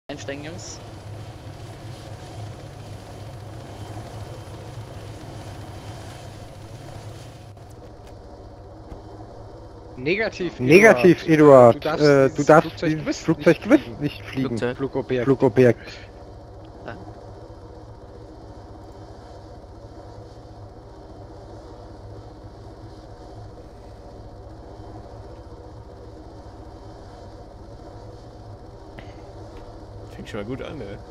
Einsteigen, Jungs. Negativ, Eduard. Du darfst dieses Flugzeug gewiss nicht fliegen. Flugzeug. Flugobjekt. Fängt schon mal gut an, ey.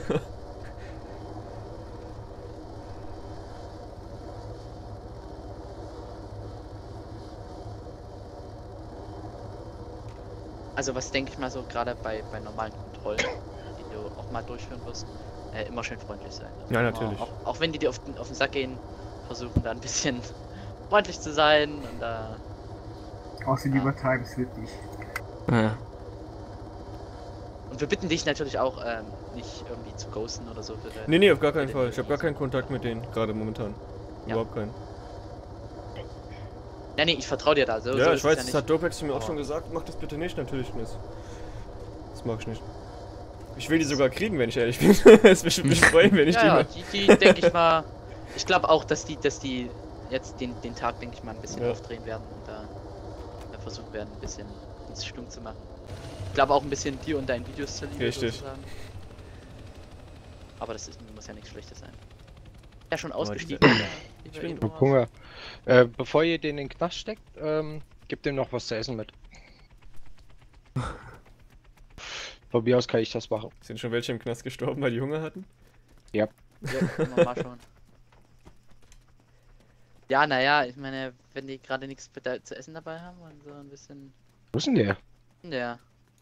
Also was denke ich mal so gerade bei normalen Kontrollen, die du auch mal durchführen wirst, immer schön freundlich sein. Also Ja, immer, natürlich. Auch wenn die dir auf den Sack gehen, versuchen da ein bisschen freundlich zu sein und da... Außer die übertreiben es wirklich. Ja. Und wir bitten dich natürlich auch, nicht irgendwie zu ghosten oder so. Nee, auf gar keinen Fall. Ich habe gar keinen Kontakt mit denen, gerade momentan. Ja. Überhaupt keinen. Ja, nee, ich vertraue dir da. So, Ja, so ich weiß, ja das hat Dopex mir auch Aber- schon gesagt. Mach das bitte nicht, natürlich nicht. Das mag ich nicht. Ich will die sogar kriegen, wenn ich ehrlich bin. Es würde mich freuen, wenn ich Ja, die die denke ich mal. Ich glaube auch, dass die jetzt den Tag, denke ich mal, ein bisschen Ja. aufdrehen werden und da versuchen werden, ein bisschen ins Stunk zu machen. Ich glaube auch ein bisschen dir und deinen Videos zu lieben. Richtig. Sozusagen. Aber das muss ja nichts Schlechtes sein. Ja, schon ausgestiegen. Ich bin- Ich hab Hunger. Bevor ihr den in den Knast steckt, gebt ihm noch was zu essen mit. Von mir aus kann ich das machen. Sind schon welche im Knast gestorben, weil die Hunger hatten? Ja, können wir mal schauen. Ja, naja, ich meine, wenn die gerade nichts zu essen dabei haben und so ein bisschen. Wo ist denn der? Ja.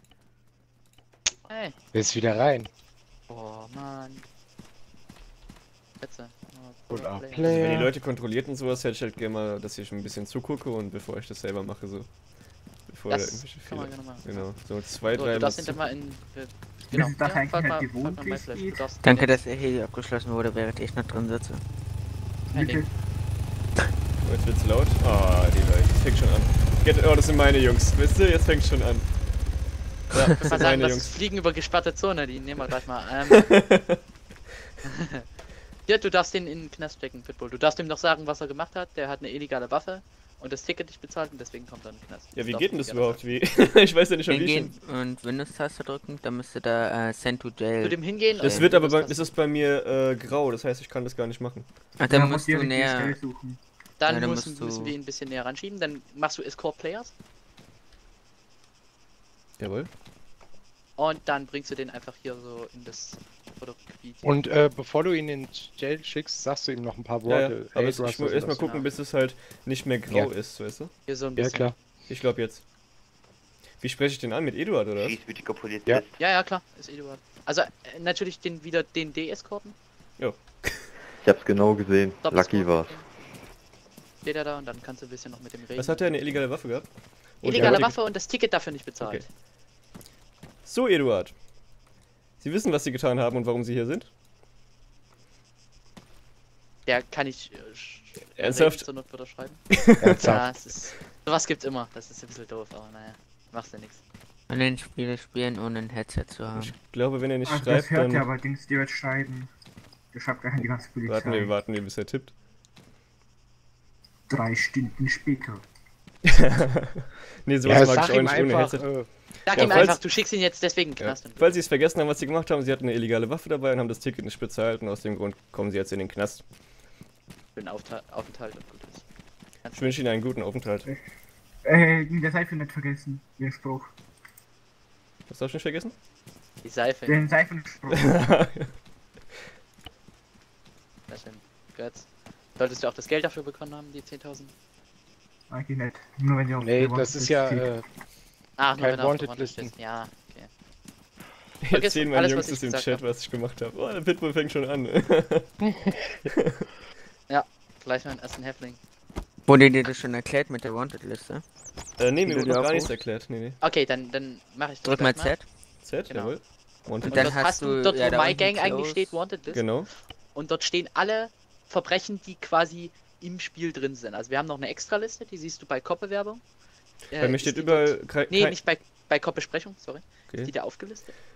Hey. Der ist wieder rein. Oh Mann. Jetzt. Gut ab. Also wenn die Leute kontrolliert und sowas, hätte ich halt gerne mal, dass ich ein bisschen zugucke und bevor ich das selber mache, so. Bevor da Das irgendwelche kann man Fehler. gerne machen. Genau, so 2, So, 3 du darfst Mal hinter zu- mal in. Genau. Genau. Das eigentlich frag halt mal gewohnt Mike ist, vielleicht, geht. du darfst Danke, jetzt- dass der Heli abgeschlossen wurde, während ich noch drin sitze. Kein Ding. Oh, jetzt wird's laut. Ah, die Leute, das fängt schon an. Oh, das sind meine Jungs, wisst ihr? Jetzt fängt's schon an. Ja, das Ich würde mal sind sagen, meine das Jungs. Fliegen über gesperrte Zone, die nehmen wir gleich mal. Ja, du darfst den in den Knast stecken, Pitbull. Du darfst ihm noch sagen, was er gemacht hat. Der hat eine illegale Waffe und das Ticket nicht bezahlt und deswegen kommt er in den Knast. Ja, wie darfst geht du denn das gerne überhaupt? Wie? Ich weiß ja nicht, wie ich Hingehen und Windows-Taste drücken, dann müsste da Send to sagen. Jail. Zu dem hingehen. Das und wird aber das ist es bei mir grau, das heißt, ich kann das gar nicht machen. Ach, dann Ja, musst du direkt die näher. Stelle suchen. Dann, Ja, dann müssen musst du- wir ihn ein bisschen näher ranschieben. Dann machst du Escort Players Jawohl. und dann bringst du den einfach hier so in das Produktgebiet. Und bevor du ihn ins Jail schickst, sagst du ihm noch ein paar Ja, ja. Worte. Aber Hey, ich du hast muss das und erstmal das. gucken, bis es halt nicht mehr grau ist, weißt du? Hier so ein Ja, bisschen. klar. Ich glaube jetzt. Wie spreche ich den an? Mit Eduard, oder? Schießwütiger Polizist. Ja. Ja, klar, ist Eduard. Also natürlich wieder den D-Escorten. Ich hab's genau gesehen. Lucky war's. Steht er da und dann kannst du ein bisschen noch mit dem reden. Was hat er, eine illegale Waffe gehabt? Und Illegale er wollte- Waffe und das Ticket dafür nicht bezahlt. Okay. So, Eduard. Sie wissen, was Sie getan haben und warum Sie hier sind? Der kann ich Ernsthaft? zur Not wieder schreiben. Ernsthaft. Ja, es ist. Sowas gibt's immer. Das ist ein bisschen doof, aber naja. Machst du nichts. Und den Spiele spielen, ohne ein Headset zu haben. Ich glaube, wenn er nicht Also das schreibt, hört dann... ja aber Dings, der wird schreiben. Der schreibt gleich an die ganze Polizei. Warten wir, bis er tippt. 3 Stunden später. Nee, sowas Ja, mag sag ich auch ihm nicht ohne einfach, Headset. Sag Ja, ihm falls- einfach, du schickst ihn jetzt deswegen in den Ja. Knast. Falls Sie es vergessen haben, was Sie gemacht haben, Sie hatten eine illegale Waffe dabei und haben das Ticket nicht bezahlt und aus dem Grund kommen Sie jetzt in den Knast. Für den Aufenthalt und gut ist. Ich wünsche Ihnen einen guten Aufenthalt. Der Seife nicht vergessen. Den Spruch. Was darf ich nicht vergessen? Die Seife. Den Seifenspruch. Sehr schön. Götz. Solltest du auch das Geld dafür bekommen haben, die 10.000? Eigentlich nicht. Nur wenn die auf Nee, der das Wanted ist ja steht. Ach, nur Kein wenn er auf der Wanted-Listen. Wanted ist. Ja, okay. Jetzt sehen meine alles, Jungs was ich das im gesagt Chat, hab. was ich gemacht habe. Oh, der Pitbull fängt schon an. Gleich meinen ersten Häftling. Wurde dir das schon erklärt mit der Wanted-Liste? Nee, Wie mir du wurde die noch gar aufrufst? nichts erklärt. Nee. Okay, dann mache ich das Drück mal gleich Z. Z, Genau. jawohl. Wanted. Und dann dort hast hast du du- dort, ja, wo da My unten Gang eigentlich close. steht, Wanted List. Genau. Und dort stehen alle Verbrechen, die quasi im Spiel drin sind. Also wir haben noch eine Extraliste, die siehst du bei Cop-Bewerbung. Bei mir Ist steht die überall dort- Nee, kein... nicht bei Cop-Besprechung, sorry. Okay. Ist die da aufgelistet?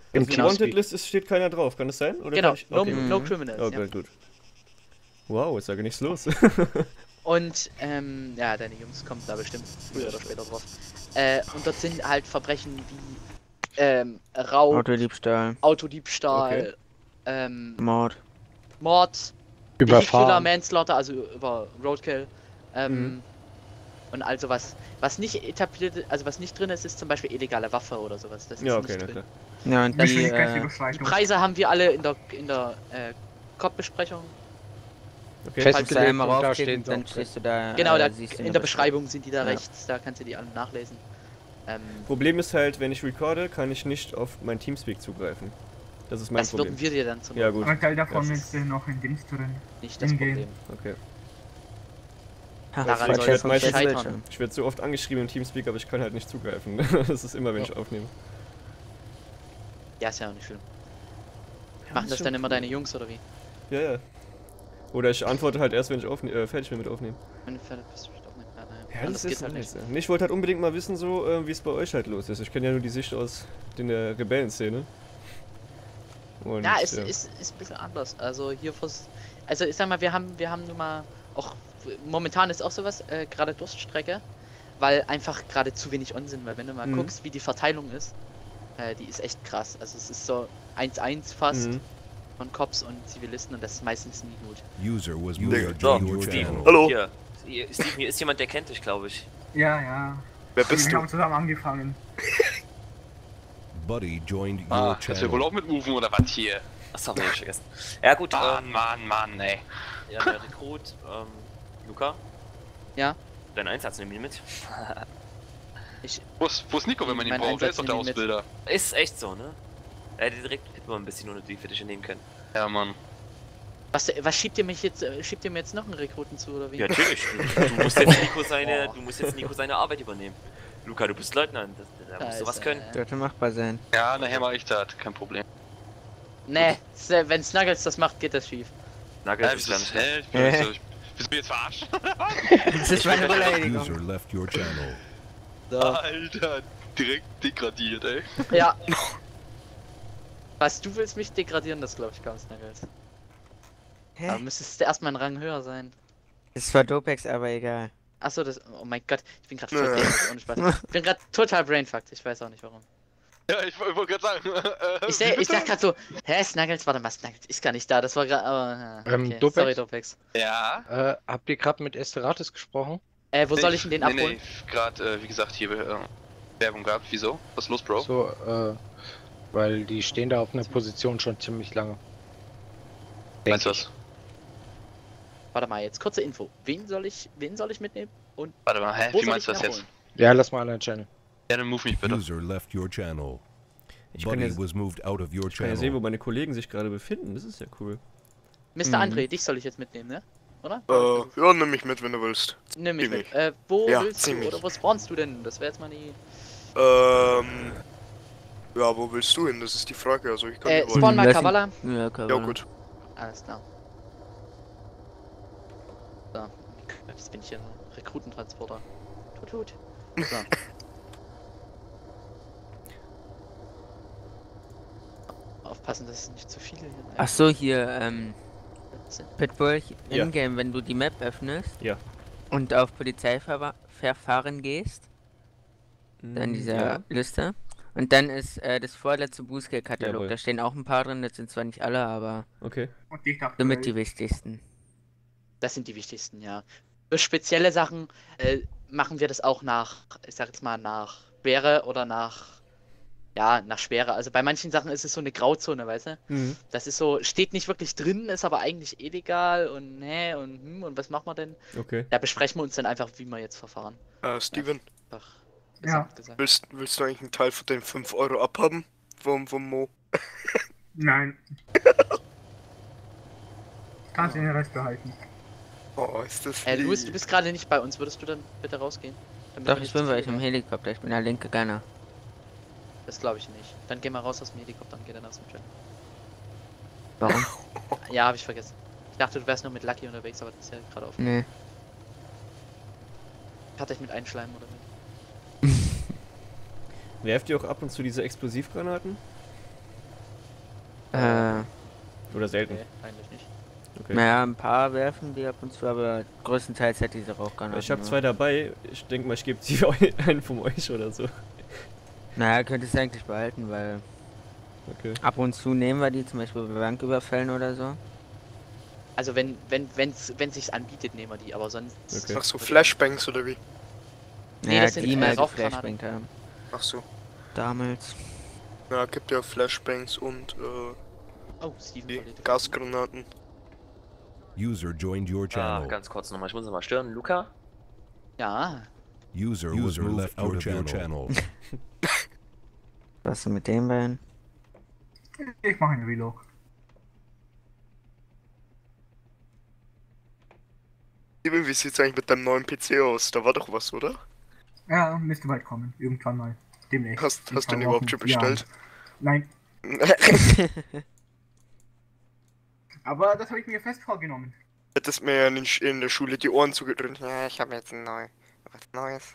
Im Also die Wanted-List steht keiner drauf, kann das sein? Oder Genau, kann ich... no, okay. no Criminals. Okay, Ja. gut. Wow, ist ja gar nichts los. Und, ja, deine Jungs kommen da bestimmt früher oder später drauf. Und dort sind halt Verbrechen wie, Raub, Autodiebstahl, Autodiebstahl, Mord. Mord, Überfahren. Manslaughter, also über Roadkill, und all sowas. Was nicht etabliert, also was nicht drin ist, ist zum Beispiel illegale Waffe oder sowas. Das ist Ja, nicht okay, na drin. klar. Ja, und die, die Geschwindigkeitsüberschreitung. Preise haben wir alle in der COP-Besprechung. Okay. kannst du Festgelegt einmal und da raufklicken, stehen sie dann auch drin. stehst du da. Genau, da siehst du in der Beschreibung sind die da Ja. rechts, da kannst du die alle nachlesen. Problem ist halt, wenn ich recorde, kann ich nicht auf mein Teamspeak zugreifen. Das ist mein Das Problem. würden wir dir dann zum Ja, gut. Ein Teil davon Ja. ist noch in Dings drin. nicht das Ingame. Problem. Okay. Daran ich soll werd es nicht meistens- scheitern. Ich werde so oft angeschrieben im Teamspeak, aber ich kann halt nicht zugreifen. Das ist immer, wenn ich aufnehme. Ja, ist ja auch nicht schlimm. Machen das dann immer deine Jungs oder wie? Ja, ja. Oder ich antworte halt erst, wenn ich fertig bin mit Aufnehmen. Wenn du fertig bist, wird auch nicht mehr. Ja, Anders das geht's ist halt nice. nicht. Ja. Ich wollte halt unbedingt mal wissen, so wie es bei euch halt los ist. Ich kenne ja nur die Sicht aus der Rebellenszene. Und, Ja, ist ein bisschen anders. Also hier also ich sag mal, wir haben nun mal auch momentan ist auch sowas, gerade Durststrecke, weil einfach gerade zu wenig on sind, weil wenn du mal guckst, wie die Verteilung ist, die ist echt krass. Also es ist so 1-1 fast von Cops und Zivilisten und das ist meistens nie gut. User was So, moved to your Steven. channel. Hallo. Steven, hier ist jemand, der kennt dich, glaube ich. Ja, ja. Wer bist Wir du? haben zusammen angefangen. Buddy joined your Ah, dass wir wohl channel. auch mit moven oder was hier? Achso, hab ich vergessen. Ja gut, Mann, ey. ja, der Rekrut, Luca? Ja? Dein Einsatz nimm ihn mit. Wo ist Nico, wenn man ihn Mein braucht? Der Einsatz ist doch der nimmt ihn mit. Ausbilder. Ist echt so, ne? Er hätte direkt Hitman ein bisschen ohne die für dich nehmen können. Ja, Mann. Was schiebt ihr mir jetzt noch einen Rekruten zu oder wie? Ja, natürlich. Du musst jetzt Nico seine Arbeit übernehmen. Luca, du bist Leutnant, da musst du was können. Sollte machbar sein. Ja, nachher mach ich das, kein Problem. Nee, wenn Snuggles das macht, geht das schief. Nagel Wieso ist ich bin nicht so, willst du mich jetzt verarschen? Das ist meine Beleidigung. User left your channel. So. Alter, direkt degradiert, ey. Ja. Was, du willst mich degradieren, das glaube ich kaum, Snuggles. Hä? Aber müsstest du erstmal einen Rang höher sein. Das war Dopex, aber egal. Achso, das. Oh mein Gott, ich bin gerade voll dämlich, ohne Spaß. Ich bin gerade total brainfucked, ich weiß auch nicht warum. Ja, ich wollte gerade sagen. Ich dachte gerade so, hä, Snuggles, warte mal, Snuggles ist gar nicht da, das war gerade. Okay. Dopex? Sorry, Dopex. Ja. Habt ihr gerade mit Esteratis gesprochen? Wo soll ich denn den abholen? Nee, gerade, wie gesagt, hier Werbung gehabt. Wieso? Was ist los, Bro? So, weil die stehen da auf einer Position schon ziemlich lange. Meinst du was? Warte mal, jetzt kurze Info. Wen soll ich mitnehmen? Und Warte mal, hä? wo Wie soll meinst du ich das ihn jetzt? abholen? Ja, lass mal an den Channel. Ja, dann move mich bitte. User left your channel. Ich kann Buddy ja, was moved out of your ich kann ja sehen, wo channel. meine Kollegen sich gerade befinden. Das ist ja cool. Mr. André, dich soll ich jetzt mitnehmen, ne? Oder? Ja, nimm mich mit, wenn du willst. Nimm mich zieh mit. Wo Ja, willst zieh du mich. oder wo spawnst du denn? Das wäre jetzt mal die. Ja, wo willst du hin? Das ist die Frage. Also ich kann überall- Spawn mal Lass ihn- Kavala. Ja, kann Ja, gut. Alles klar. So. Jetzt bin ich hier Rekrutentransporter. Tut. So. Aufpassen, dass es nicht zu viele hier Ach so, hier, sind. Pitbull, Ja. in-game, wenn du die Map öffnest Ja. und auf Polizeiverfahren gehst, dann in dieser Ja. Liste. Und dann ist das vorletzte Bußgeldkatalog. Jawohl. Da stehen auch ein paar drin, das sind zwar nicht alle, aber Okay. Und ich dachte, somit die wichtigsten. Das sind die wichtigsten, ja. Für spezielle Sachen machen wir das auch nach, ich sag jetzt mal, nach Schwere oder nach Schwere. Also bei manchen Sachen ist es so eine Grauzone, weißt du? Das ist so, steht nicht wirklich drin, ist aber eigentlich illegal und und was machen wir denn? Okay. Da besprechen wir uns dann einfach, wie wir jetzt verfahren. Steven, Einfach Ja. gesagt. willst du eigentlich einen Teil von den 5 Euro abhaben? Vom Mo? Nein. Kannst du den Rest behalten. Oh, ist das Louis, du lieb. bist gerade nicht bei uns. Würdest du dann bitte rausgehen? Damit Doch, wir ich nicht bin zu bei viel euch im hören? Helikopter, ich bin der linke Gunner. Das glaube ich nicht. Dann geh mal raus aus dem Helikopter und geh dann aus dem Chat. Warum? Ja, habe ich vergessen. Ich dachte, du wärst nur mit Lucky unterwegs, aber das ist ja gerade auf. Nee. Hatte ich mit einschleimen oder nicht? Werft ihr auch ab und zu diese Explosivgranaten? Oder selten? Nee, eigentlich nicht. Okay. Naja, ein paar werfen die ab und zu, aber größtenteils hätte ich diese Rauchgranaten. Ich habe nur. 2 dabei. Ich denke mal, ich gebe die einen von euch oder so. Naja, könntest du eigentlich behalten, weil Okay. ab und zu nehmen wir die, zum Beispiel bei Banküberfällen oder so. Also wenn sich's anbietet, nehmen wir die, aber sonst... Okay. Ach so, Flashbangs oder wie? Nee, Ja, das sind, die mal Rauchgranaten. geflashbangt haben. Ach so. Damals. Ja, gibt ja Flashbangs und Oh, Steven die verliert. Gasgranaten. User joined your channel. Ganz kurz nochmal, ich muss nochmal stören. Luca? Ja, User was moved out of your channel. Was ist mit dem beiden? Ich mache einen Reload. Steven, wie sieht's eigentlich mit deinem neuen PC aus? Da war doch was, oder? Ja, müsste bald kommen. Irgendwann mal. Demnächst. Hast In du 2 den überhaupt Wochen. schon bestellt? Ja. Nein. Aber das habe ich mir fest vorgenommen. Hättest mir ja in der Schule die Ohren zugedrückt. Ja, ich habe jetzt was Neues.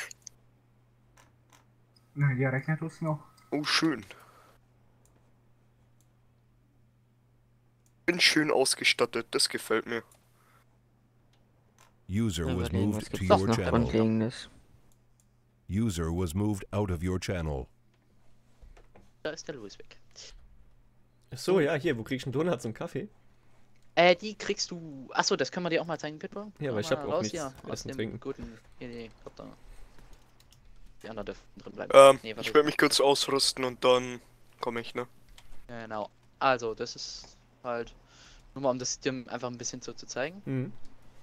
Na, der Rechner tut's noch. Oh, schön. Bin schön ausgestattet, das gefällt mir. User was Überlegen, was moved to gibt's your noch channel. Grundlegendes? User was moved out of your channel. da ist der Louis weg. Achso, ja, hier, wo krieg ich einen Donuts und Kaffee? Die kriegst du... Achso, das können wir dir auch mal zeigen, Pitbull. Ja, aber ich hab auch nichts aus essen, dem trinken. guten... Nee, kommt da. Die anderen dürfen drin bleiben. Nee, Ich werde mich kurz ausrüsten und dann komme ich, ne? Genau. Also, das ist halt... Nur mal, um das dir einfach ein bisschen so zu zeigen. Mhm.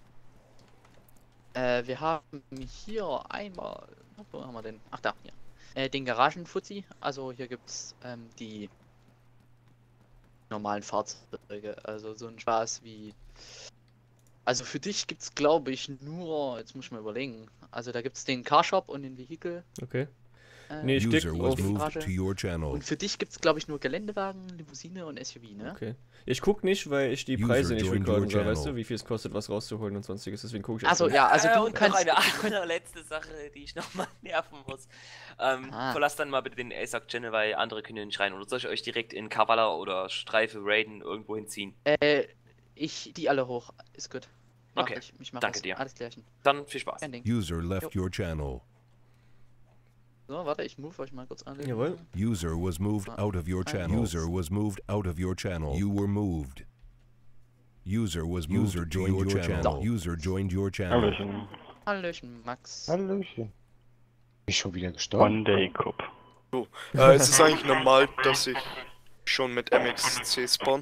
Wir haben hier einmal... Wo haben wir den? Ach, da, hier. Den Garagenfuzzi. Also, hier gibt's die normalen Fahrzeuge. Also, so ein Spaß wie... Also, für dich gibt's, glaube ich, nur... Jetzt muss ich mal überlegen. Also, da gibt's den Carshop und den Vehicle. Okay. Nee, ich User klick was auf... moved Garage. to your channel. Und für dich gibt's, glaube ich, nur Geländewagen, Limousine und SUV, ne? Okay. Ich guck nicht, weil ich die User Preise nicht joined recorden your soll, channel. weißt du, wie viel es kostet, was rauszuholen und sonstiges, deswegen gucke ich Achso, erst mal. ja, also du und kannst... noch eine letzte Sache, die ich nochmal nerven muss. Verlasst dann mal bitte den ASAC-Channel, weil andere können hier nicht rein. Oder soll ich euch direkt in Kavala oder Streife, Raiden irgendwo hinziehen? Die alle hoch. Ist gut. Mach Okay, ich mach danke das. dir. Alles klärchen. Dann viel Spaß. Kein Ding. User left your channel. So, warte, ich move euch mal kurz an. Jawohl. User was moved out of your channel. User was moved out of your channel. You were moved. User was moved to your channel. User joined your channel. Hallöchen. Hallöchen, Max. Hallöchen. Bin ich schon wieder gestorben? One Day Cup. So, es ist eigentlich normal, dass ich schon mit MXC spawn.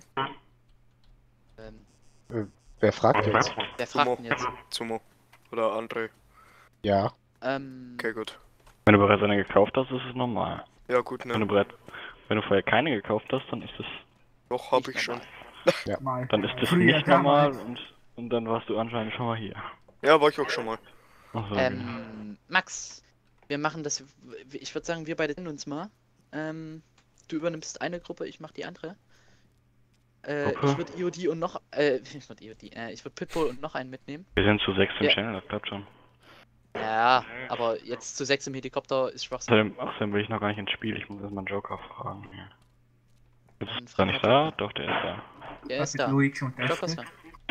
Wer fragt jetzt? Wer fragt denn jetzt? Zumo. Oder André. Ja. Okay, gut. Wenn du bereits eine gekauft hast, ist es normal. Ja, gut, ne? Wenn du vorher keine gekauft hast, dann ist es. Doch, hab ich schon. Mal. Dann ist das Früher nicht normal damals. und dann warst du anscheinend schon mal hier. Ja, war ich auch schon mal. Ach so, Max, wir machen das. Ich würde sagen, wir beide kennen uns mal. Du übernimmst eine Gruppe, ich mach die andere. Ich würde EOD und noch. Ich würde Pitbull und noch einen mitnehmen. wir sind zu 6 im Ja. Channel, das klappt schon. Ja, aber jetzt zu 6 im Helikopter ist Schwachsinn. Außerdem will ich noch gar nicht ins Spiel, ich muss erstmal einen Joker fragen. Dann Ist er fragen nicht wir da? Joker. Doch, der ist da. Der Das ist ist da. Luigi und Joker ist Destiny. da.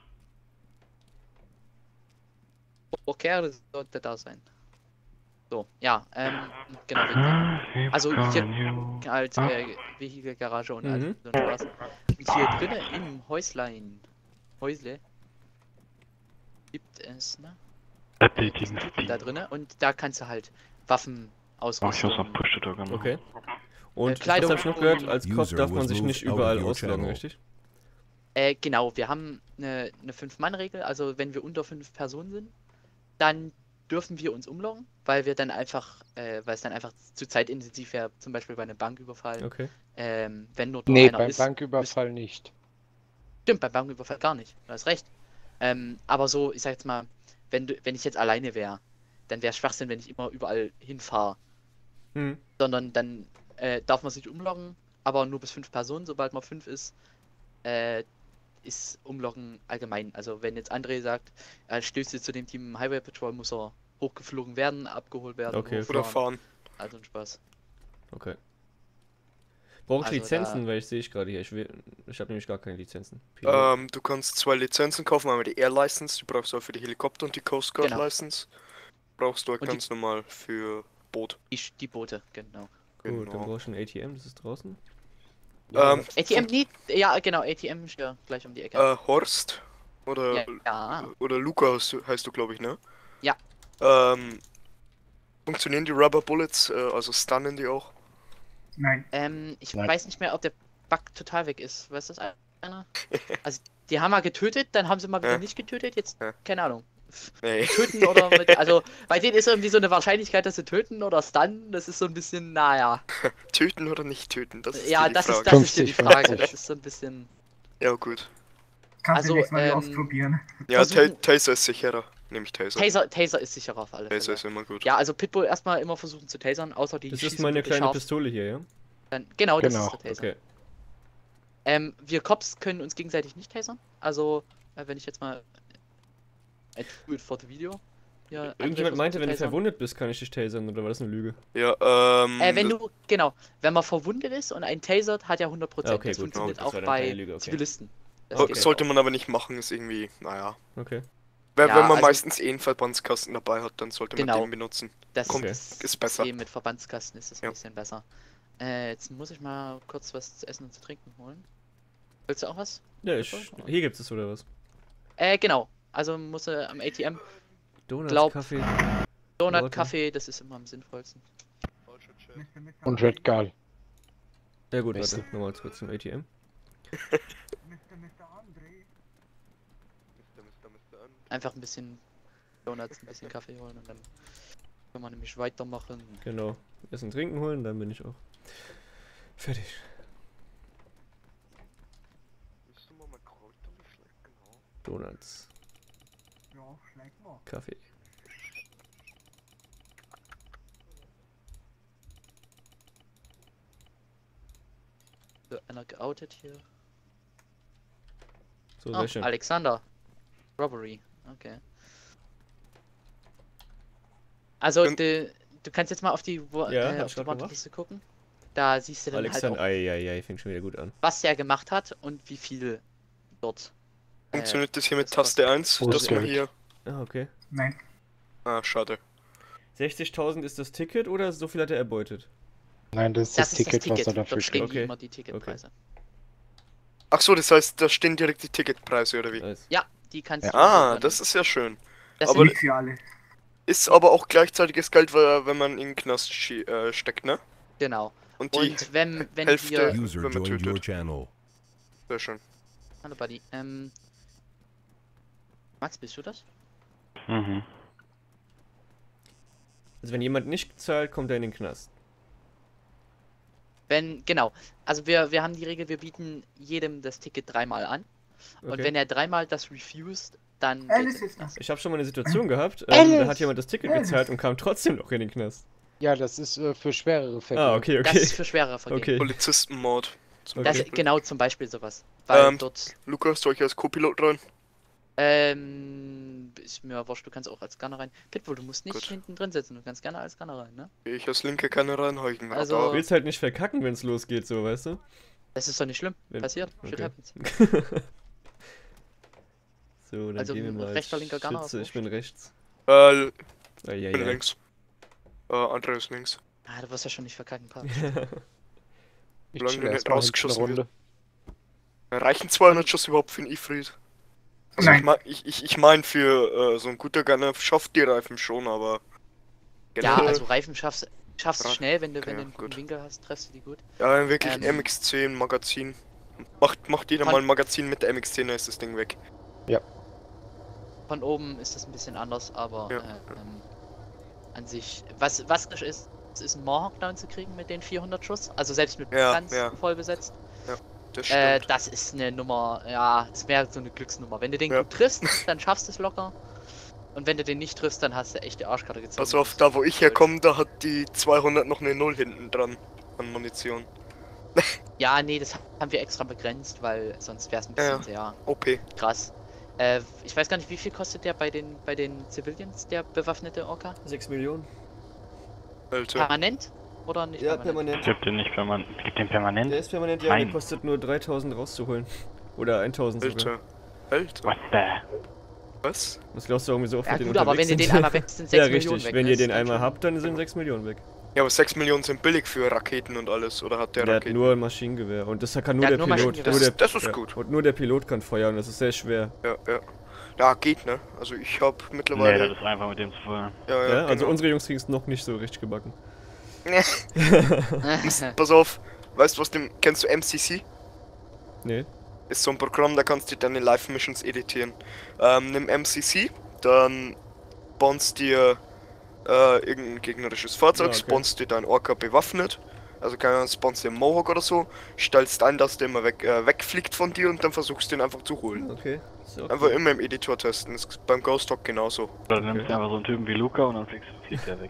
Okay, das sollte da sein. So, ja, genau. Also hier halt Vehikel, Garage und alles so ein Spaß. Und hier drinnen im Häuslein, Häusle, gibt es, ne? Diesen Typen da drinnen und da kannst du halt Waffen Oh, ich muss ausrüsten. noch Push-to-Talk. Okay. Und Kleidung was hab ich noch gehört? Als Cop User darf man was sich nicht moved out of überall your ausloggen, channel. richtig? Genau, wir haben eine 5-Mann-Regel, also wenn wir unter 5 Personen sind, dann dürfen wir uns umloggen, weil wir dann einfach, weil es dann einfach zu zeitintensiv wäre, zum Beispiel bei einem Banküberfall. Okay. Wenn nur Nee, einer beim ist. Banküberfall nicht. Stimmt, beim Banküberfall gar nicht. Du hast recht. Aber so, ich sag jetzt mal, wenn ich jetzt alleine wäre, dann wäre es Schwachsinn, wenn ich immer überall hinfahre. Sondern dann darf man sich umloggen, aber nur bis 5 Personen. Sobald man 5 ist, ist Umloggen allgemein. Also wenn jetzt André sagt, er stößt jetzt zu dem Team Highway Patrol, muss er hochgeflogen werden, abgeholt werden. Okay. Oder fahren. Also ein Spaß. Okay. Brauche ich Also Lizenzen, weil ich sehe ich gerade hier. Ich habe nämlich gar keine Lizenzen. Du kannst 2 Lizenzen kaufen, einmal die Air License, die brauchst du auch für die Helikopter, und die Coast Guard Genau. License brauchst du halt Und ganz normal für Boot. Die Boote, genau. Gut, dann brauche ich ein ATM, das ist draußen. ATM nicht, ja genau, ATM ist ja gleich um die Ecke. Horst oder Ja. oder Luca heißt du, glaube ich, ne? Ja. Funktionieren die Rubber Bullets, also stunnen die auch? Nein. Ich weiß nicht mehr, ob der Bug total weg ist. Weiß das einer? Also, die haben mal getötet, dann haben sie mal wieder nicht getötet, jetzt, keine Ahnung. Nee. Töten oder also, bei denen ist irgendwie so eine Wahrscheinlichkeit, dass sie töten oder stunnen, das ist so ein bisschen, naja. Töten oder nicht töten, das ist Ja, die das Frage. ist hier die Frage, das ist so ein bisschen... Ja, gut. Kannst du nicht mal ausprobieren. Ja, Taser ist sicherer, nehme ich Taser. Taser ist sicherer auf alle Fälle. Taser ist immer gut. Ja, also Pitbull erstmal immer versuchen zu tasern, außer die Das ist schießen meine wirklich kleine scharf. Pistole hier, ja? Dann, genau, das ist der Taser. Okay. Wir Cops können uns gegenseitig nicht tasern. Also, wenn ich jetzt mal I do it for the video. Ja, Irgendjemand meinte, wenn du verwundet bist, kann ich dich tasern, oder war das eine Lüge? Ja, wenn man verwundet ist und ein tasert, hat ja 100%. Okay, das gut, funktioniert das auch war dann bei keine Lüge, okay. Zivilisten. Sollte man aber nicht machen, ist irgendwie, naja. Okay. Wenn man also- meistens einen Verbandskasten dabei hat, dann sollte man den benutzen. Das ist besser. Mit Verbandskasten ist das ein bisschen besser. Jetzt muss ich mal kurz was zu essen und zu trinken holen. Willst du auch was? Ja, hier gibt es oder was? Genau. Also muss am ATM. Donut, Kaffee. Donut, Kaffee, das ist immer am sinnvollsten. Und Red Gull. Ja gut, warte, nochmal kurz zum ATM. Einfach ein bisschen Donuts, ein bisschen Kaffee holen und dann kann man nämlich weitermachen. Genau. Essen, trinken holen, dann bin ich auch fertig. Donuts. Ja, schläg mal. Kaffee. So, einer geoutet hier. So, sehr schön. Alexander. Robbery. Okay. Also, du kannst jetzt mal auf die Warteliste gucken. Da siehst du dann Alexander, halt auch, fängt schon wieder gut an. was der gemacht hat und wie viel dort. Funktioniert das hier mit Taste 1, dass man hier... Ah, okay. Nein. Ah, schade. 60.000 ist das Ticket oder so viel hat er erbeutet? Nein, das ist das Ticket, was er dafür Dort stehen kriegt. die immer die Ticketpreise. Ach so, das heißt, da stehen direkt die Ticketpreise, oder wie? Ja, die kannst du... Ah, das ist ja schön. Das aber nicht für alle. Ist aber auch gleichzeitiges Geld, wenn man in den Knast steckt, ne? Genau. Und die wenn Hälfte, wir... User wenn man joined your tötet. channel. Sehr schön. Hallo Buddy. Max, bist du das? Mhm. Also wenn jemand nicht zahlt, kommt er in den Knast. Genau. Also wir haben die Regel, wir bieten jedem das Ticket 3-mal an. Und Okay. wenn er 3-mal das refused, dann geht's in den Knast. Ich habe schon mal eine Situation gehabt, da hat jemand das Ticket gezahlt und kam trotzdem noch in den Knast. Ja, das ist für schwerere Fälle. Ah, okay. Das ist für schwerere Vergehen. Okay. Polizistenmord. Das, genau, zum Beispiel sowas. Weil dort... Lukas, soll ich als Co-Pilot rein? Ist mir wurscht, du kannst auch als Gunner rein. Pitbull, du musst nicht hinten drin sitzen, du kannst gerne als Gunner rein, ne? Ich als Linke kann reinheuchen. Also- Du willst halt nicht verkacken, wenn es losgeht, so, weißt du? Das ist doch nicht schlimm. Passiert. Shit Okay. happens. So, dann Also, gehen wir mal. rechter, linker Gunner, Schütze, ich bin rechts. Ich bin ja. links. Andere ist links. Ah, du wirst ja schon nicht verkacken, Papa. Ich Solange chill du nicht erst mal rausgeschossen hinten eine wirst. Reichen 200 Schuss überhaupt für einen Ifrit? Also Nein. ich mein für so ein guter Gunner schafft die Reifen schon, aber... Ja, generell- also Reifen schaffst du schnell, wenn du Okay, einen guten Winkel hast, treffst du die gut. Ja, wirklich MX-10 Magazin. Macht jeder mal ein Magazin mit der MX-10, dann ist das Ding weg. Ja. Von oben ist das ein bisschen anders, aber Ja. an sich, was ist ein Mohawk down zu kriegen mit den 400 Schuss, also selbst mit Ja, ganz ja. voll besetzt. Ja, das stimmt. Das ist eine Nummer, ja, das wäre so eine Glücksnummer. Wenn du den Ja. gut triffst, dann schaffst du es locker. Und wenn du den nicht triffst, dann hast du echt die Arschkarte gezogen. Pass auf, da wo ich herkomme, da hat die 200 noch eine 0 hinten dran an Munition. Ja, nee, das haben wir extra begrenzt, weil sonst wäre es ein bisschen sehr OP. krass. Ich weiß gar nicht, wie viel kostet der bei den Civilians, der bewaffnete Orca? 6 Millionen. Alter. Permanent? Oder nicht? Ja, permanent. Gibt den nicht permanent. Gibt den permanent? Der ist permanent, ja, der kostet nur 3000 rauszuholen. Oder 1000 sogar. Alter. What the? Was? Was glaubst du, irgendwie so oft Ja mit den gut, aber wenn unterwegs ihr sind? den einmal weg sind 6 Ja, Millionen richtig. weg. Wenn ne? ihr den Ist einmal schon- habt, dann sind 6 Millionen weg. Ja, aber 6 Millionen sind billig für Raketen und alles. Oder hat der Der hat Raketen? nur ein Maschinengewehr. Und das kann nur Der der hat nur Pilot. Maschinengewehr. Nur der, Das ist ja. gut. Und nur der Pilot kann feuern, das ist sehr schwer. Ja, ja. Ja, geht, ne? Also ich hab Nee, mittlerweile... das ist einfach mit dem zu feuern. ja, Ja, also genau. unsere Jungs kriegen es noch nicht so richtig gebacken. Pass auf, weißt du was dem... Kennst du MCC? Nee. Ist so ein Programm, da kannst du deine Live-Missions editieren. Nimm MCC, dann spawnst dir irgendein gegnerisches Fahrzeug, Ja, okay. spawnst dir dein Orca bewaffnet, also keine Ahnung, spawnst dir einen Mohawk oder so, stellst ein, dass der immer wegfliegt von dir und dann versuchst du ihn einfach zu holen. Okay. So, Einfach immer im Editor testen, das ist beim Ghost Dog genauso. Oder du nimmst einfach so einen Typen wie Luca und dann fliegt der weg.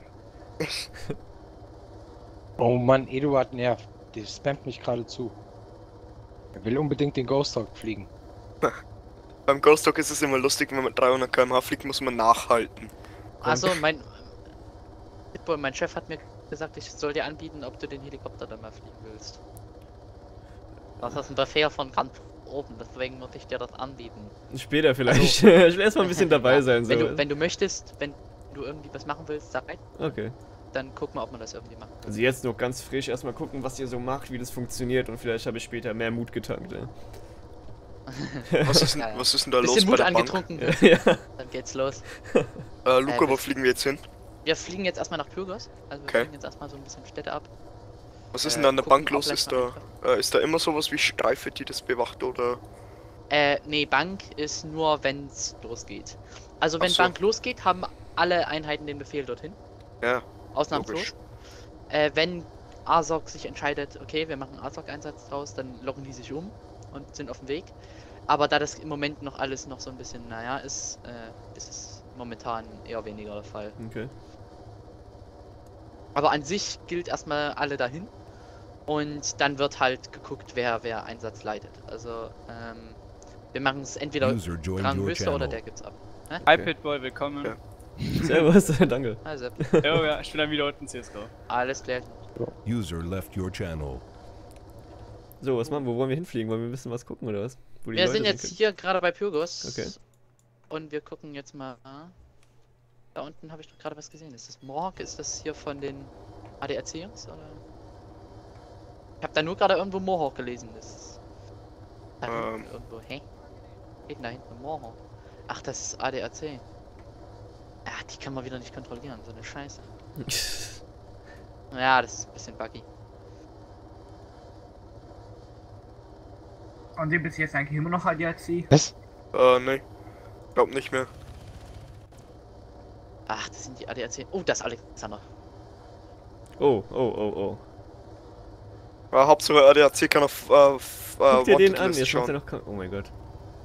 Oh Mann, Eduard nervt. Der spammt mich gerade zu. Er will unbedingt den Ghost Dog fliegen. Beim Ghost Dog ist es immer lustig, wenn man mit 300 km/h fliegt, muss man nachhalten. Also mein Chef hat mir gesagt, ich soll dir anbieten, ob du den Helikopter dann mal fliegen willst. Das ist ein Befehl von ganz oben, deswegen würde ich dir das anbieten. Später vielleicht. Ich will erstmal ein bisschen dabei sein. So. Wenn du möchtest, wenn du irgendwie was machen willst, sag rein. Okay. Dann gucken wir, ob man das irgendwie macht. Also jetzt noch ganz frisch erstmal gucken, was ihr so macht, wie das funktioniert und vielleicht habe ich später mehr Mut getankt. Ja. Was ist denn, Ja, ja. was ist denn da los Bisschen bei Mut der Bank? angetrunken, Ja. dann geht's los. Luca, wo fliegen wir jetzt hin? Wir fliegen jetzt erstmal nach Pyrgos, also wir Okay. fliegen jetzt erstmal so ein bisschen Städte ab. Was ist denn da an der gucken, Bank los? ob Ist da immer sowas wie Streife, die das bewacht, oder? Nee, Bank ist nur, wenn's losgeht. Also wenn Ach so. Bank losgeht, haben alle Einheiten den Befehl dorthin. Ja, Ausnahmslos. logisch. Wenn ASOC sich entscheidet, okay, wir machen ASOC-Einsatz draus, dann locken die sich um und sind auf dem Weg. Aber da das im Moment noch alles noch so ein bisschen, naja, ist es momentan eher weniger der Fall. Okay. Aber an sich gilt erstmal alle dahin. Und dann wird halt geguckt, wer Einsatz leitet. Also, wir machen es entweder User joined Gran your Höchster oder channel. der gibt's ab. Hä? Hi Pitboy, willkommen. Ja. Servus, danke. Also, Oh ja, ich bin dann wieder unten CSGO. alles klar. User left your channel. So, was machen wir? Wo wollen wir hinfliegen? Wollen wir ein bisschen was gucken oder was? Wo die Wir Leute sind jetzt können? hier gerade bei Pyrgos. Okay. Und wir gucken jetzt mal. Da unten habe ich doch gerade was gesehen. Ist das Morg? Ist das hier von den ADAC-Jungs? Oder? Ich habe da nur gerade irgendwo Mohawk gelesen. Das ist da hinten irgendwo. Hä? Steht denn da hinten Mohawk? Ach, das ist ADAC. Ach, die kann man wieder nicht kontrollieren. So eine Scheiße. Ja, das ist ein bisschen buggy. Und sind bis jetzt eigentlich immer noch ADAC? Was? Nee. Glaub nicht mehr. Ach, das sind die ADAC. Oh, das ist Alexander. Oh, oh, oh, oh. Hauptsache ADAC kann auf Guck dir den an, Wanted-Liste jetzt macht er schauen. noch... Oh mein Gott.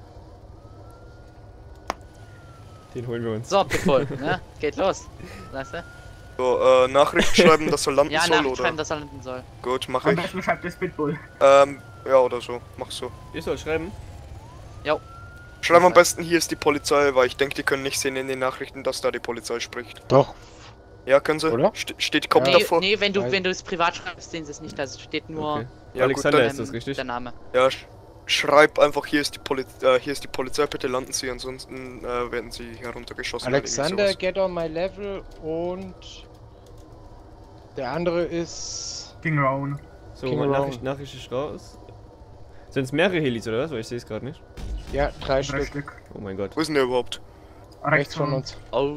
Den holen wir uns. So, Pitbull, ne? Geht los. Weißt du? So, Nachricht schreiben, dass er landen Ja, soll, Nachricht oder? schreiben, dass er landen soll. Gut, mach Am ich. besten schreibt das Pitbull. Ja, oder so. Mach so. Ihr sollt schreiben? Jo. Schreib am besten, hier ist die Polizei, weil ich denke, die können nicht sehen in den Nachrichten, dass da die Polizei spricht. Doch. Ja, können sie? Oder? Steht Kopf Nee, davor? nee, wenn du Nein. es privat schreibst, sehen sie es nicht. Da steht nur Okay. Ja, Alexander gut, ist das, richtig? der Name. Ja, schreib einfach, hier ist die Polizei, bitte landen Sie, ansonsten werden Sie heruntergeschossen. oder irgend Alexander, sowas. get on my level und der andere ist King Rowan. So, King Nachricht ist raus. Sind es mehrere Helis oder was? Weil ich sehe es gerade nicht. ja 3 3 Stück Stück. Oh mein Gott. Wo ist denn der überhaupt? rechts von uns. Oh.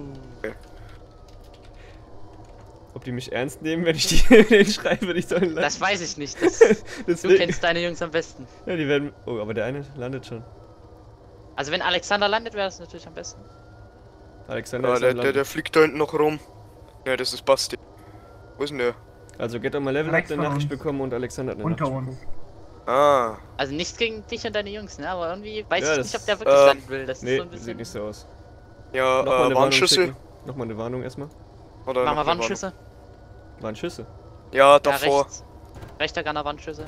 Ob die mich ernst nehmen, wenn ich den schreibe, ich soll landen? Das weiß ich nicht. Das, Das du will- kennst deine Jungs am besten. Ja, die werden... Oh, aber der eine landet schon. Also wenn Alexander landet, wäre das natürlich am besten. Alexander Ja, ist am der Landen. fliegt da hinten noch rum. Ja, das ist Basti. Wo ist denn der? Also Get on my level hat Rechts eine von Nachricht uns. bekommen und Alexander hat eine Unter Nachricht uns. Ah. Also nichts gegen dich und deine Jungs, ne? Aber irgendwie weiß Ja, ich das- nicht, ob der wirklich landen will. Das ist Nee, so ein bisschen. sieht nicht so aus. Ja, Nochmal eine Warnung Warnschüsse? schicken. Nochmal eine Warnung erstmal. Oder Machen noch wir eine Wandschüsse? Waren Schüsse. Warnung? Ja, Ja, davor. rechts. Rechter Gunner Wandschüsse.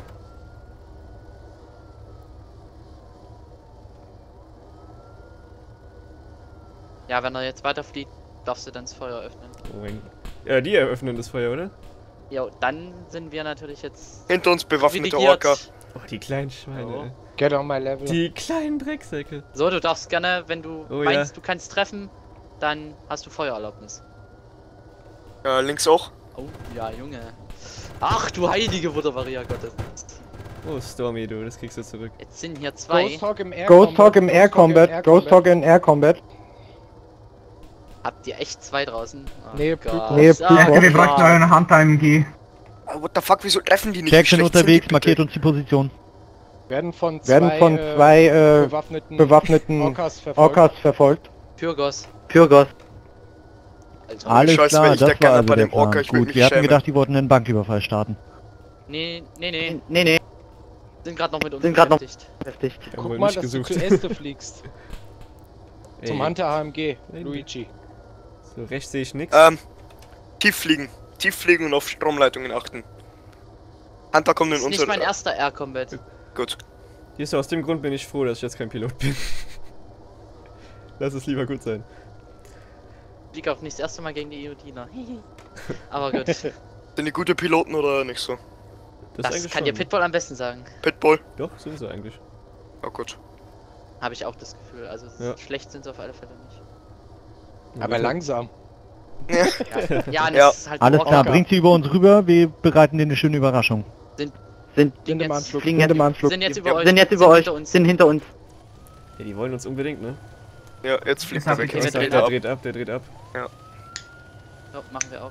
Ja, wenn er jetzt weiterfliegt, darfst du dann das Feuer öffnen. Oh mein... Ja, die eröffnen das Feuer, oder? Jo, dann sind wir natürlich jetzt... Hinter uns bewaffnete privilegiert. Orca. Oh, die kleinen Schweine. Oh. ey. Get on my level. Die kleinen Drecksäcke. So, du darfst gerne, wenn du Oh, meinst, du kannst treffen, dann hast du Feuererlaubnis. Links auch. Oh, ja, Junge. Ach, du heilige Mutter Maria Gottes. Oh, Stormy, du, das kriegst du zurück. Jetzt sind hier zwei. Ghost Hawk im Air Ghost Hawk im Air Combat. Ghost Hawk in Air Combat. Habt ihr echt zwei draußen? Oh Nee, Gott. Nee, Ja, wir bräuchten eine Hand-AMG. What the fuck, wieso treffen die nicht? Jack Wie sind schlecht sind unterwegs, die markiert bitte? uns die Position. Werden von zwei bewaffneten Orcas verfolgt. Pyrgos. Pyrgos. Also, Alles Scheiß, klar, wenn ich das der Gunner war also bei der dem Orca, Plan. ich würd Gut, mich wir hatten schämen. gedacht, die wollten einen Banküberfall starten. nee. Nee. Sind gerade noch mit uns Sind grad noch- beschäftigt. Haben Guck wir mal, nicht dass du gesucht. zuerst fliegst. Zum Ey, Hunter AMG, Luigi. So rechts sehe ich nix. Tief fliegen und auf Stromleitungen achten. Hunter kommt Das in ist nicht unser... mein erster Air Combat. Gut. Siehst du, aus dem Grund bin ich froh, dass ich jetzt kein Pilot bin. Lass es lieber gut sein. Ich fliege auch nicht das erste Mal gegen die Iodiner. Aber gut. Sind die gute Piloten oder nicht so? Das eigentlich kann dir schon. Pitbull am besten sagen. Pitbull? Doch, sind sie eigentlich. Oh gut. Habe ich auch das Gefühl. Also Ja. schlecht sind sie auf alle Fälle nicht. Aber langsam. Ja, Ja. das ist halt Alles Orca. klar, bringt sie über uns rüber, wir bereiten dir eine schöne Überraschung. Sind Sind jetzt, im Anflug. fliegen jetzt im Anflug. sind jetzt über euch. Sind jetzt über euch, hinter uns. sind hinter uns. Ja, die wollen uns unbedingt, ne? Ja, jetzt fliegt Jetzt hab er ich weg. jetzt Jetzt dreht dreht Der er ab. dreht ab. So, machen wir auch.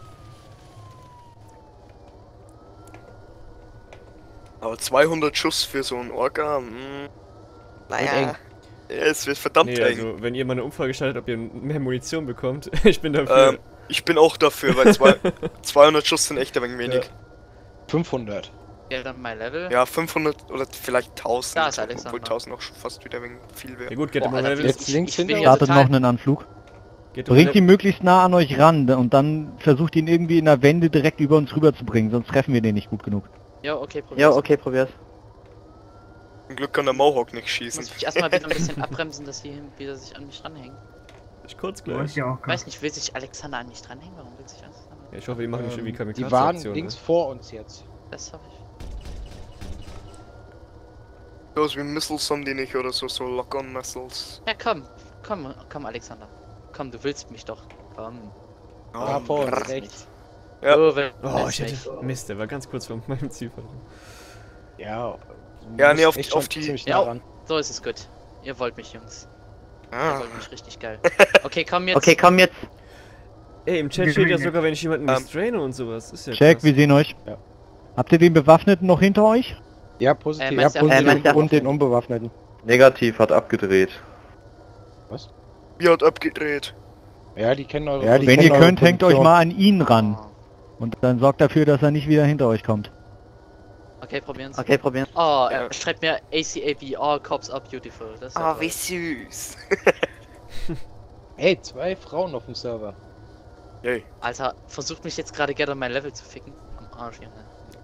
Aber 200 Schuss für so einen Orca, naja. Ja, es wird verdammt Nee, eng. also, wenn ihr mal eine Umfrage startet, ob ihr mehr Munition bekommt, ich bin dafür. Ich bin auch dafür, weil 200 Schuss sind echt ein wenig wenig. 500. Ja, dann mein Level. Ja, 500 oder vielleicht 1000. Da ist Alexander. Obwohl 1000 auch schon fast wieder ein wenig viel wäre. Ja gut, geht Boah, immer Alter, Level. Jetzt links bin hinter hier uns. Startet total- noch einen Anflug. Geht um Bringt ihn Level. möglichst nah an euch ran und dann versucht ihn irgendwie in der Wende direkt über uns rüber zu bringen, sonst treffen wir den nicht gut genug. Ja, okay, probier's. probier's. Zum Glück kann der Mohawk nicht Ich schießen. muss mich erstmal wieder ein bisschen abbremsen, dass die wieder sich an mich ranhängen. Ich kurz Wo gleich. ist der Ich Orca? weiß nicht, will sich Alexander an mich dranhängen? Warum will sich Alexander? Ja, ich hoffe, die machen nicht schon wie Kamikaze. Die waren Aktion, links ne? vor uns jetzt. Das hoffe ich. Sowas wie Missiles haben die nicht oder so, so Lock-on-Missiles. Ja, komm, Alexander. Komm, du willst mich doch. Komm. Da vor uns, willst rechts. Ja. Du willst Oh, ich mich. hätte... Mist, der war ganz kurz vor meinem Ziel. Ja. Ja, du nee, musst auf echt die- auf schon die- ziemlich Ja. nah ran. So ist es gut. Ihr wollt mich, Jungs. Ihr Ah. wollt mich richtig geil. Okay, komm jetzt. komm jetzt. Ey, im Chat steht ja sogar, wenn ich jemanden restraine und sowas. Ist ja Check, krass. wir sehen euch. Ja. Habt ihr den Bewaffneten noch hinter euch? Ja, positiv. meinst du, meinst du- und den Unbewaffneten. Negativ, hat abgedreht. Wie hat abgedreht? Ja, die kennen eure Wenn ihr kennen könnt, eure hängt euch Position. mal an ihn ran. Und dann sorgt dafür, dass er nicht wieder hinter euch kommt. Okay, probieren's. probieren. Oh, Ja. er schreibt mir ACAB, all cops are beautiful. Das ist ja Ah, toll. wie süß. Hey, 2 Frauen auf dem Server. Yay. Alter, versucht mich jetzt gerade gerne mein Level zu ficken. Am Arsch, Junge.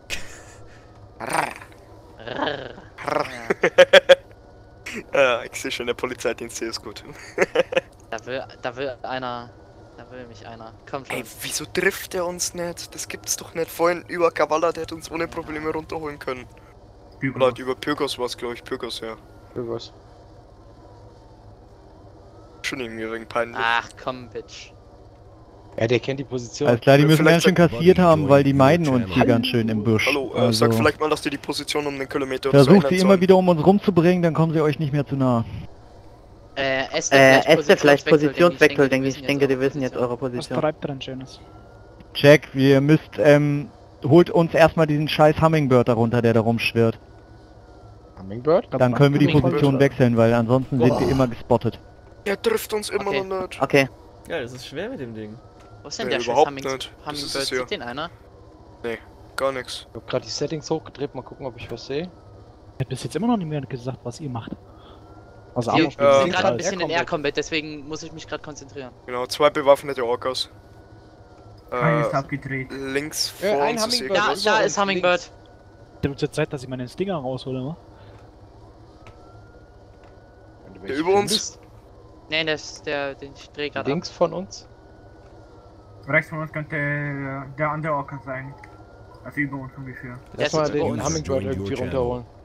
Ich sehe schon, der Polizeidienst hier ist gut. Da will mich einer. Komm schon. Ey, wieso trifft er uns nicht? Das gibt's doch nicht. Vorhin über Kavala, der hätte uns ohne Probleme runterholen können. Oder halt über Pyrgos war es, glaube ich. Pyrgos, ja. Irgendwas. Schon irgendwie wegen peinlich. Ach komm, Bitch. Ja, der kennt die Position. Alles klar, die müssen Vielleicht ganz schön kassiert haben, weil die meiden uns hier ganz schön im Busch. Hallo, Also, sag vielleicht mal, dass die Position um den Kilometer oder so versucht sie ändern immer sollen. wieder um uns rumzubringen, dann kommen sie euch nicht mehr zu nah. Äste vielleicht Positionswechsel, denke ich. Ich denke, die wissen jetzt eure Was Position. treibt er denn Schönes? Check, ihr müsst, holt uns erstmal diesen scheiß Hummingbird darunter, der da rumschwirrt. Hummingbird? Dann können wir die Hummingbird. Position wechseln, weil ansonsten sind wir immer gespottet. Er trifft uns immer Okay. noch nicht. Okay. Ja, das ist schwer mit dem Ding. Wo ist denn Nee, der scheiß überhaupt nicht. Das ist Hummingbird? es ja. Sieht den einer? Gar nichts. Ich hab gerade die Settings hochgedreht, mal gucken, ob ich was sehe. Ich hab bis jetzt immer noch nicht mehr gesagt, was ihr macht. Also Wir Armor sind spielen. gerade ein bisschen in Air Combat, deswegen muss ich mich gerade konzentrieren. Genau, 2 bewaffnete Orcas. Einer ist abgedreht. Links vor ein uns ist Hummingbird. Ja, irgendwas. da uns ist Hummingbird. Da wird jetzt Zeit, dass ich meinen Stinger raushole, wa? Wenn du Der welche über uns? findest. Nee, das ist den ich dreh gerade ab. Links von uns. Rechts von uns könnte der andere Orca sein. Also über uns ungefähr. Lass mal den uns. Hummingbird irgendwie runterholen.